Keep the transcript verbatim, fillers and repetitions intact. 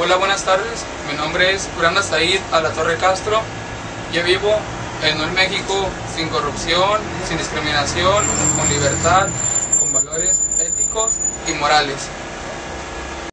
Hola, buenas tardes. Mi nombre es Uranda Said Alatorre Castro. Yo vivo en un México sin corrupción, sin discriminación, con libertad, con valores éticos y morales.